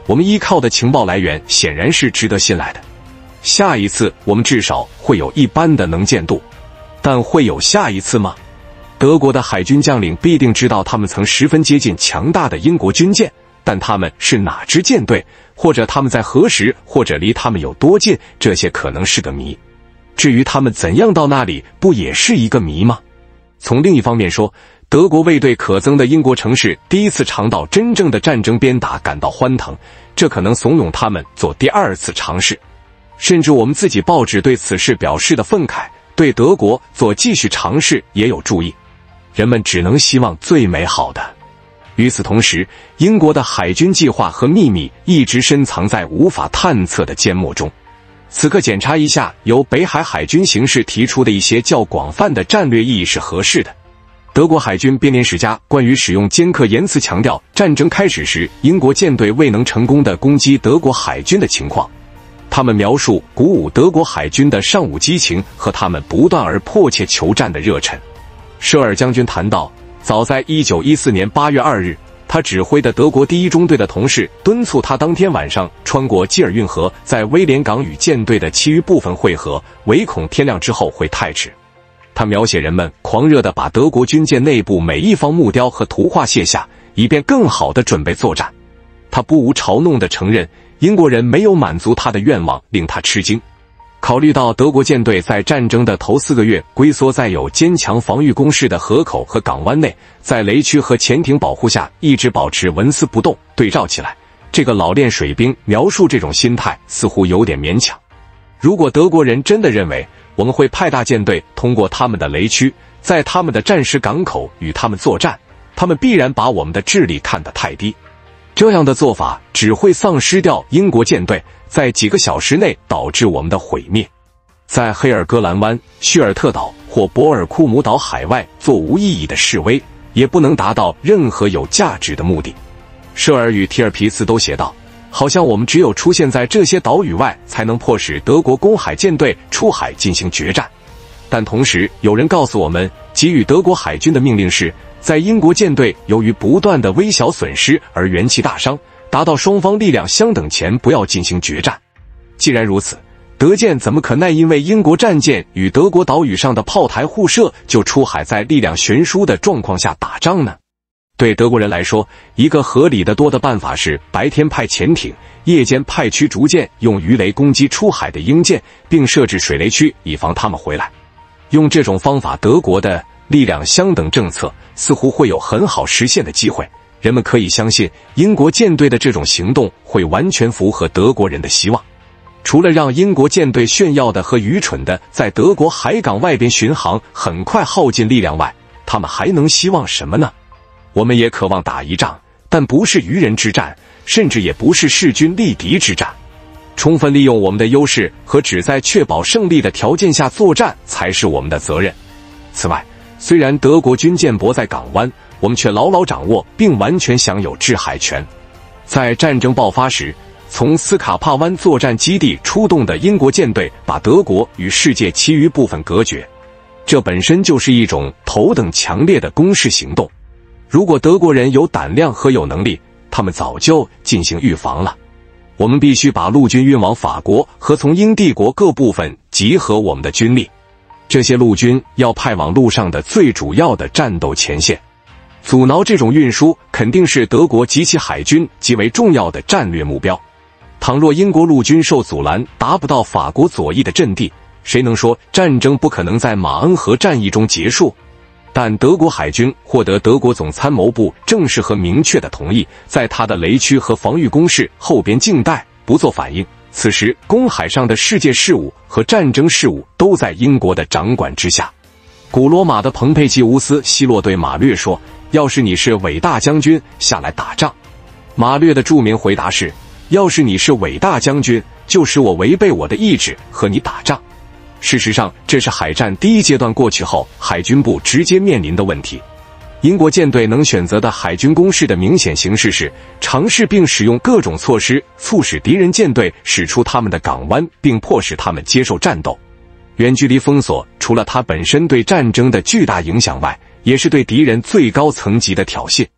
我们依靠的情报来源显然是值得信赖的。下一次我们至少会有一般的能见度，但会有下一次吗？德国的海军将领必定知道他们曾十分接近强大的英国军舰，但他们是哪支舰队，或者他们在何时，或者离他们有多近，这些可能是个谜。至于他们怎样到那里，不也是一个谜吗？从另一方面说，德国为对可憎的英国城市第一次尝到真正的战争鞭打感到欢腾，这可能怂恿他们做第二次尝试。甚至我们自己报纸对此事表示的愤慨，对德国做继续尝试也有注意。人们只能希望最美好的。与此同时，英国的海军计划和秘密一直深藏在无法探测的缄默中。此刻检查一下由北海海军形势提出的一些较广泛的战略意义是合适的。德国海军编年史家关于使用尖刻言辞强调战争开始时英国舰队未能成功的攻击德国海军的情况。他们描述鼓舞德国海军的尚武激情和他们不断而迫切求战的热忱。舍尔将军谈到，早在1914年8月2日，他指挥的德国第一中队的同事敦促他当天晚上穿过基尔运河，在威廉港与舰队的其余部分会合，唯恐天亮之后会太迟。他描写人们狂热地把德国军舰内部每一方木雕和图画卸下，以便更好地准备作战。他不无嘲弄地承认，英国人没有满足他的愿望，令他吃惊。考虑到德国舰队在战争的头4个月龟缩在有坚强防御工事的河口和港湾内，在雷区和潜艇保护下一直保持纹丝不动，对照起来，这个老练水兵描述这种心态似乎有点勉强。如果德国人真的认为我们会派大舰队通过他们的雷区，在他们的战时港口与他们作战，他们必然把我们的智力看得太低。这样的做法只会丧失掉英国舰队，在几个小时内导致我们的毁灭。在黑尔戈兰湾、叙尔特岛或博尔库姆岛海外做无意义的示威，也不能达到任何有价值的目的。舍尔与提尔皮斯都写道，好像我们只有出现在这些岛屿外，才能迫使德国公海舰队出海进行决战。但同时有人告诉我们，给予德国海军的命令是，在英国舰队由于不断的微小损失而元气大伤，达到双方力量相等前不要进行决战。既然如此，德舰怎么可奈因为英国战舰与德国岛屿上的炮台互射，就出海在力量悬殊的状况下打仗呢？对德国人来说，一个合理的多的办法是白天派潜艇，夜间派驱逐舰用鱼雷攻击出海的英舰，并设置水雷区以防他们回来。用这种方法，德国的力量相等政策似乎会有很好实现的机会。人们可以相信，英国舰队的这种行动会完全符合德国人的希望。除了让英国舰队炫耀的和愚蠢的在德国海港外边巡航，很快耗尽力量外，他们还能希望什么呢？我们也渴望打一仗，但不是愚人之战，甚至也不是势均力敌之战。充分利用我们的优势和只在确保胜利的条件下作战才是我们的责任。此外，虽然德国军舰泊在港湾，我们却牢牢掌握并完全享有制海权。在战争爆发时，从斯卡帕湾作战基地出动的英国舰队把德国与世界其余部分隔绝，这本身就是一种头等强烈的攻势行动。如果德国人有胆量和有能力，他们早就进行预防了。我们必须把陆军运往法国和从英帝国各部分集合我们的军力。这些陆军要派往路上的最主要的战斗前线。阻挠这种运输肯定是德国及其海军极为重要的战略目标。倘若英国陆军受阻拦，达不到法国左翼的阵地，谁能说战争不可能在马恩河战役中结束？但德国海军获得德国总参谋部正式和明确的同意，在他的雷区和防御工事后边静待，不做反应。此时，公海上的世界事务和战争事务都在英国的掌管之下。古罗马的蓬佩吉乌斯希洛对马略说，要是你是伟大将军，下来打仗。马略的著名回答是，要是你是伟大将军，就使我违背我的意志和你打仗。事实上，这是海战第一阶段过去后，海军部直接面临的问题。英国舰队能选择的海军攻势的明显形式是尝试并使用各种措施，促使敌人舰队驶出他们的港湾，并迫使他们接受战斗。远距离封锁除了它本身对战争的巨大影响外，也是对敌人最高层级的挑衅。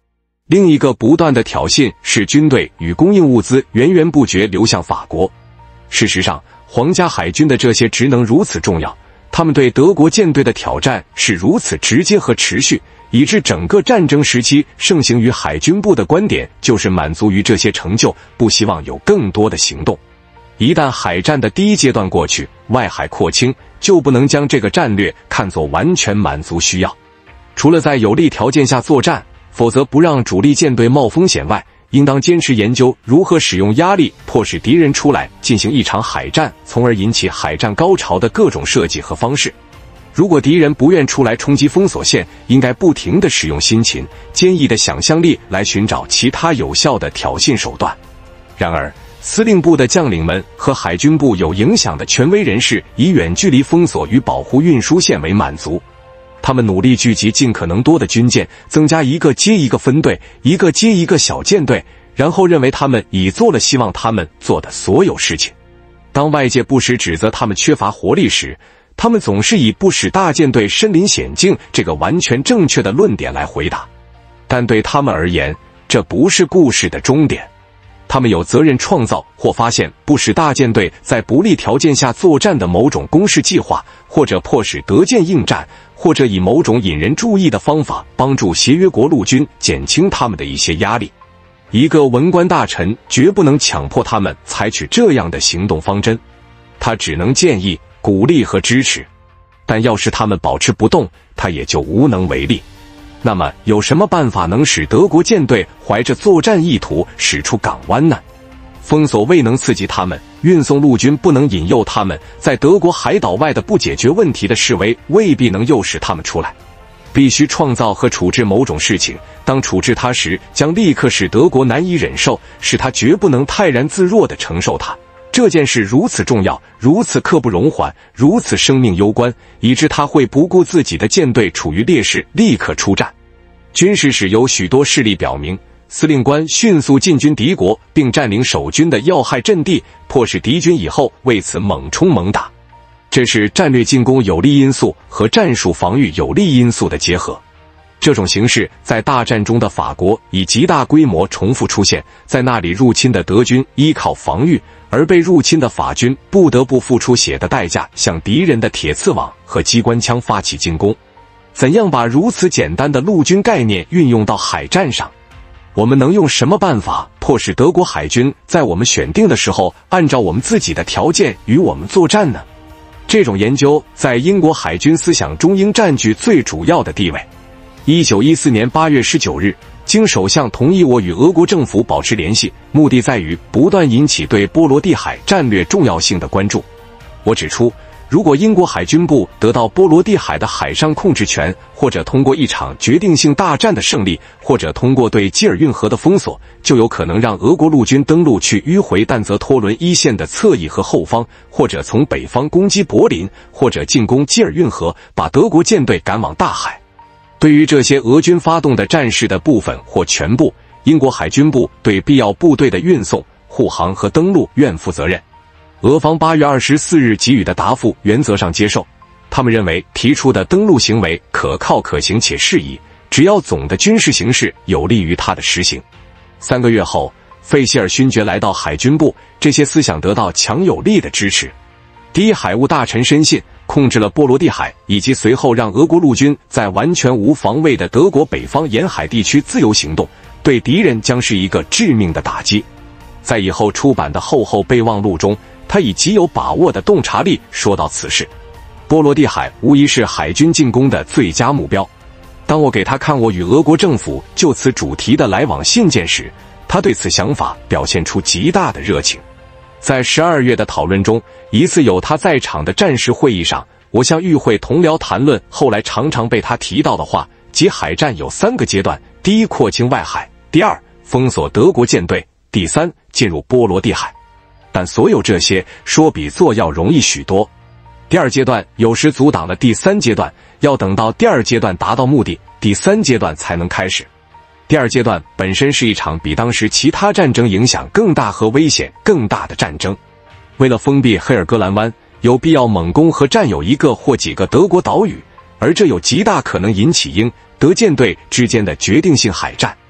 另一个不断的挑衅是军队与供应物资源源不绝流向法国。事实上，皇家海军的这些职能如此重要，他们对德国舰队的挑战是如此直接和持续，以致整个战争时期盛行于海军部的观点就是满足于这些成就，不希望有更多的行动。一旦海战的第一阶段过去，外海扩清就不能将这个战略看作完全满足需要。除了在有利条件下作战，否则不让主力舰队冒风险外，应当坚持研究如何使用压力迫使敌人出来进行一场海战，从而引起海战高潮的各种设计和方式。如果敌人不愿出来冲击封锁线，应该不停地使用辛勤、坚毅的想象力来寻找其他有效的挑衅手段。然而，司令部的将领们和海军部有影响的权威人士以远距离封锁与保护运输线为满足，他们努力聚集尽可能多的军舰，增加一个接一个分队，一个接一个小舰队，然后认为他们已做了希望他们做的所有事情。当外界不时指责他们缺乏活力时，他们总是以不使大舰队身临险境这个完全正确的论点来回答。但对他们而言，这不是故事的终点。他们有责任创造或发现不使大舰队在不利条件下作战的某种攻势计划，或者迫使德舰应战，或者以某种引人注意的方法帮助协约国陆军减轻他们的一些压力。一个文官大臣绝不能强迫他们采取这样的行动方针，他只能建议、鼓励和支持，但要是他们保持不动，他也就无能为力。那么有什么办法能使德国舰队怀着作战意图驶出港湾呢？封锁未能刺激他们，运送陆军不能引诱他们，在德国海岛外的不解决问题的示威未必能诱使他们出来。必须创造和处置某种事情，当处置它时，将立刻使德国难以忍受，使他绝不能泰然自若地承受它。这件事如此重要，如此刻不容缓，如此生命攸关，以致他会不顾自己的舰队处于劣势，立刻出战。军事史有许多事例表明，司令官迅速进军敌国，并占领守军的要害阵地，迫使敌军以后为此猛冲猛打。这是战略进攻有利因素和战术防御有利因素的结合。这种形式在大战中的法国以极大规模重复出现，在那里入侵的德军依靠防御，而被入侵的法军不得不付出血的代价，向敌人的铁刺网和机关枪发起进攻。怎样把如此简单的陆军概念运用到海战上？我们能用什么办法迫使德国海军在我们选定的时候，按照我们自己的条件与我们作战呢？这种研究在英国海军思想中应占据最主要的地位。1914年8月19日，经首相同意，我与俄国政府保持联系，目的在于不断引起对波罗的海战略重要性的关注。我指出，如果英国海军部得到波罗的海的海上控制权，或者通过一场决定性大战的胜利，或者通过对基尔运河的封锁，就有可能让俄国陆军登陆去迂回但泽托伦一线的侧翼和后方，或者从北方攻击柏林，或者进攻基尔运河，把德国舰队赶往大海。对于这些俄军发动的战事的部分或全部，英国海军部对必要部队的运送、护航和登陆愿负责任。俄方8月24日给予的答复原则上接受，他们认为提出的登陆行为可靠、可行且适宜，只要总的军事形势有利于它的实行。3个月后，费希尔勋爵来到海军部，这些思想得到强有力的支持。第一海务大臣深信，控制了波罗的海，以及随后让俄国陆军在完全无防卫的德国北方沿海地区自由行动，对敌人将是一个致命的打击。在以后出版的厚厚备忘录中，他以极有把握的洞察力说到此事。波罗的海无疑是海军进攻的最佳目标。当我给他看我与俄国政府就此主题的来往信件时，他对此想法表现出极大的热情。在12月的讨论中，一次有他在场的战时会议上，我向与会同僚谈论后来常常被他提到的话，即海战有3个阶段：第一，扩清外海；第二，封锁德国舰队；第三，进入波罗的海。但所有这些说比做要容易许多。第二阶段有时阻挡了第三阶段，要等到第二阶段达到目的，第三阶段才能开始。第二阶段本身是一场比当时其他战争影响更大和危险更大的战争。为了封闭黑尔戈兰湾，有必要猛攻和占有一个或几个德国岛屿，而这有极大可能引起英德舰队之间的决定性海战。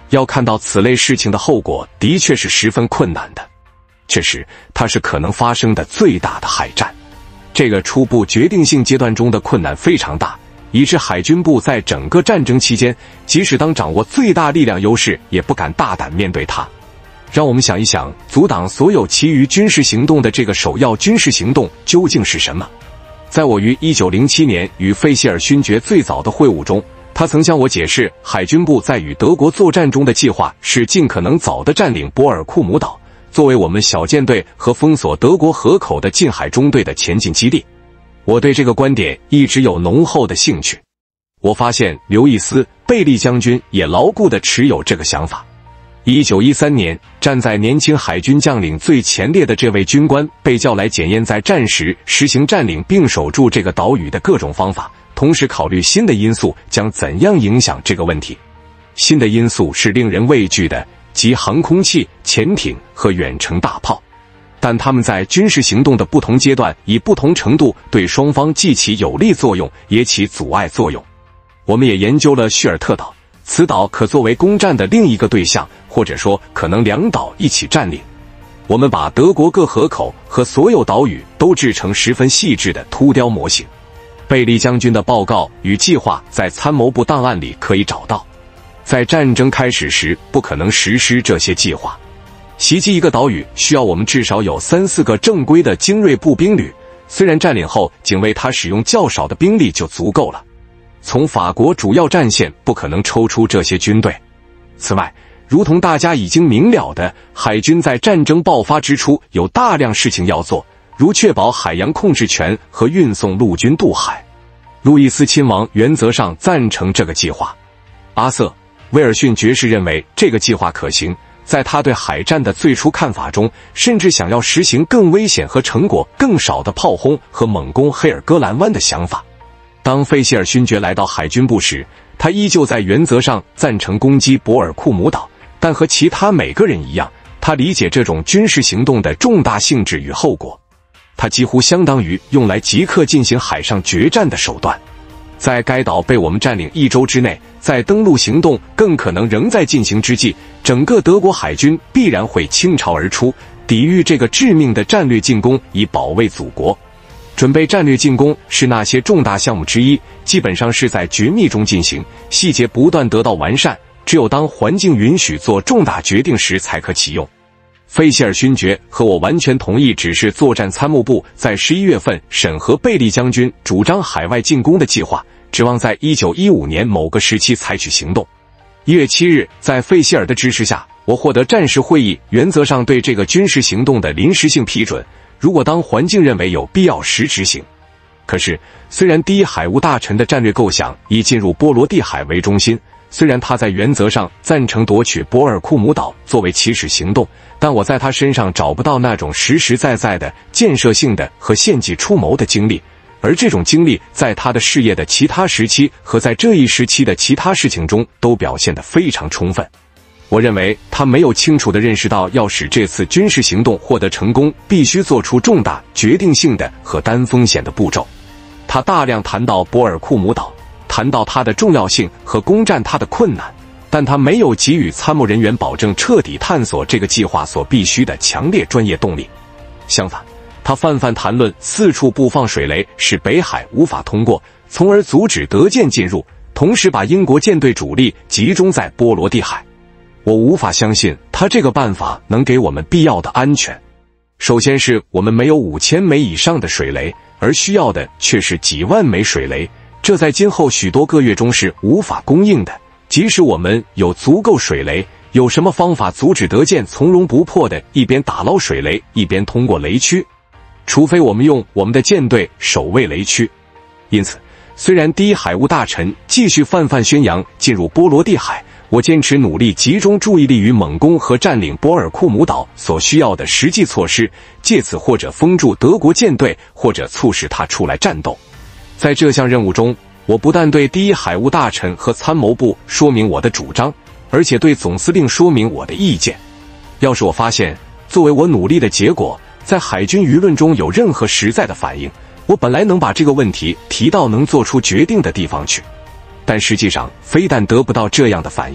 要看到此类事情的后果，的确是十分困难的。确实，它是可能发生的最大的海战。这个初步决定性阶段中的困难非常大，以致海军部在整个战争期间，即使当掌握最大力量优势，也不敢大胆面对它。让我们想一想，阻挡所有其余军事行动的这个首要军事行动究竟是什么？在我于1907年与费希尔勋爵最早的会晤中，他曾向我解释，海军部在与德国作战中的计划是尽可能早地占领波尔库姆岛，作为我们小舰队和封锁德国河口的近海中队的前进基地。我对这个观点一直有浓厚的兴趣。我发现刘易斯·贝利将军也牢固地持有这个想法。1913年，站在年轻海军将领最前列的这位军官被叫来检验在战时实行占领并守住这个岛屿的各种方法，同时考虑新的因素将怎样影响这个问题。新的因素是令人畏惧的，即航空器、潜艇和远程大炮。但他们在军事行动的不同阶段，以不同程度对双方既起有利作用，也起阻碍作用。我们也研究了叙尔特岛，此岛可作为攻占的另一个对象，或者说可能两岛一起占领。我们把德国各河口和所有岛屿都制成十分细致的凸雕模型。贝利将军的报告与计划在参谋部档案里可以找到。在战争开始时，不可能实施这些计划。袭击一个岛屿需要我们至少有3-4个正规的精锐步兵旅，虽然占领后仅为他使用较少的兵力就足够了。从法国主要战线不可能抽出这些军队。此外，如同大家已经明了的，海军在战争爆发之初有大量事情要做，如确保海洋控制权和运送陆军渡海。路易斯亲王原则上赞成这个计划。阿瑟·威尔逊爵士认为这个计划可行，在他对海战的最初看法中，甚至想要实行更危险和成果更少的炮轰和猛攻黑尔戈兰湾的想法。当费希尔勋爵来到海军部时，他依旧在原则上赞成攻击博尔库姆岛，但和其他每个人一样，他理解这种军事行动的重大性质与后果。它几乎相当于用来即刻进行海上决战的手段。在该岛被我们占领1周之内，在登陆行动更可能仍在进行之际，整个德国海军必然会倾巢而出，抵御这个致命的战略进攻，以保卫祖国。准备战略进攻是那些重大项目之一，基本上是在绝密中进行，细节不断得到完善，只有当环境允许做重大决定时才可启用。费希尔勋爵和我完全同意指示作战参谋部在11月份审核贝利将军主张海外进攻的计划，指望在1915年某个时期采取行动。1月7日，在费希尔的支持下，我获得战时会议原则上对这个军事行动的临时性批准，如果当环境认为有必要时执行。可是，虽然第一海务大臣的战略构想以进入波罗的海为中心，虽然他在原则上赞成夺取博尔库姆岛作为起始行动，但我在他身上找不到那种实实在在的建设性的和献计出谋的经历，而这种经历在他的事业的其他时期和在这一时期的其他事情中都表现得非常充分。我认为他没有清楚地认识到，要使这次军事行动获得成功，必须做出重大决定性的和单风险的步骤。他大量谈到博尔库姆岛，谈到它的重要性和攻占它的困难，但他没有给予参谋人员保证彻底探索这个计划所必须的强烈专业动力。相反，他泛泛谈论四处布放水雷使北海无法通过，从而阻止德舰进入，同时把英国舰队主力集中在波罗的海。我无法相信他这个办法能给我们必要的安全。首先是我们没有5000枚以上的水雷，而需要的却是几万枚水雷，这在今后许多个月中是无法供应的。即使我们有足够水雷，有什么方法阻止德舰从容不迫地一边打捞水雷一边通过雷区？除非我们用我们的舰队守卫雷区。因此，虽然第一海务大臣继续泛泛宣扬进入波罗的海，我坚持努力集中注意力于猛攻和占领博尔库姆岛所需要的实际措施，借此或者封住德国舰队，或者促使他出来战斗。在这项任务中，我不但对第一海务大臣和参谋部说明我的主张，而且对总司令说明我的意见。要是我发现作为我努力的结果，在海军舆论中有任何实在的反应，我本来能把这个问题提到能做出决定的地方去。但实际上，非但得不到这样的反应，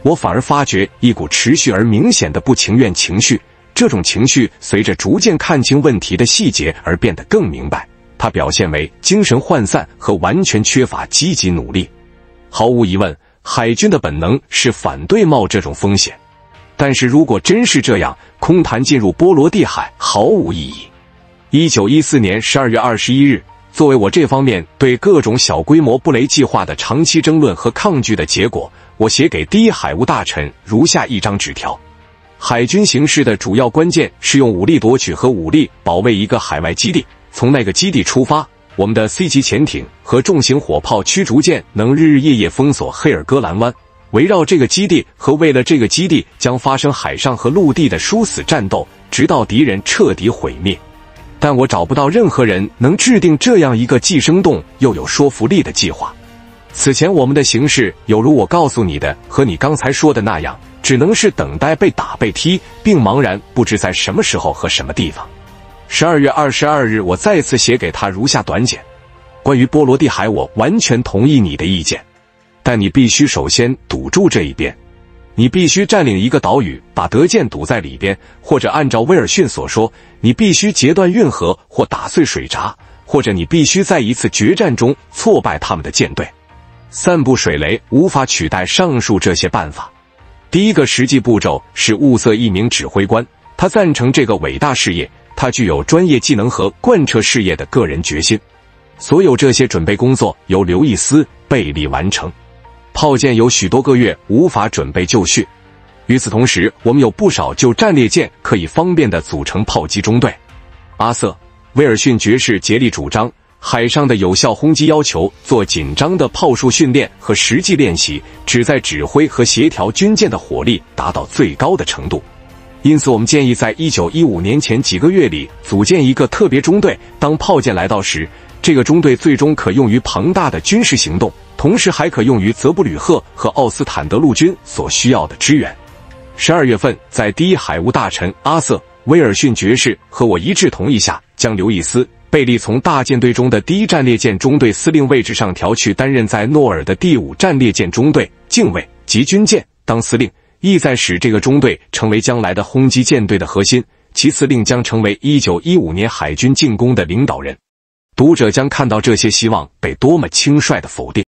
我反而发觉一股持续而明显的不情愿情绪。这种情绪随着逐渐看清问题的细节而变得更明白，它表现为精神涣散和完全缺乏积极努力。毫无疑问，海军的本能是反对冒这种风险，但是如果真是这样，空谈进入波罗的海毫无意义。1914年12月21日，作为我这方面对各种小规模布雷计划的长期争论和抗拒的结果，我写给第一海务大臣如下一张纸条：海军形势的主要关键是用武力夺取和武力保卫一个海外基地，从那个基地出发，我们的 C 级潜艇和重型火炮驱逐舰能日日夜夜封锁黑尔戈兰湾，围绕这个基地和为了这个基地将发生海上和陆地的殊死战斗，直到敌人彻底毁灭。但我找不到任何人能制定这样一个既生动又有说服力的计划。此前我们的形势有如我告诉你的和你刚才说的那样，只能是等待被打被踢，并茫然不知在什么时候和什么地方。12月22日，我再次写给他如下短简：关于波罗的海，我完全同意你的意见，但你必须首先堵住这一边。你必须占领一个岛屿，把德舰堵在里边，或者按照威尔逊所说，你必须截断运河或打碎水闸，或者你必须在一次决战中挫败他们的舰队。散布水雷无法取代上述这些办法。第一个实际步骤是物色一名指挥官，他赞成这个伟大事业，他具有专业技能和贯彻事业的个人决心。所有这些准备工作由刘易斯·贝利完成。炮舰有许多个月无法准备就绪，与此同时，我们有不少旧战列舰可以方便地组成炮击中队。阿瑟·威尔逊爵士竭力主张，海上的有效轰击要求做紧张的炮术训练和实际练习，旨在指挥和协调军舰的火力达到最高的程度。因此我们建议在1915年前几个月里组建一个特别中队，当炮舰来到时，这个中队最终可用于庞大的军事行动，同时还可用于泽布吕赫和奥斯坦德陆军所需要的支援。12月份，在第一海务大臣阿瑟·威尔逊爵士和我一致同意下，将刘易斯·贝利从大舰队中的第一战列舰中队司令位置上调去担任在诺尔的第5战列舰中队近卫及军舰当司令，意在使这个中队成为将来的轰击舰队的核心，其司令将成为1915年海军进攻的领导人。读者将看到这些希望被多么轻率地否定。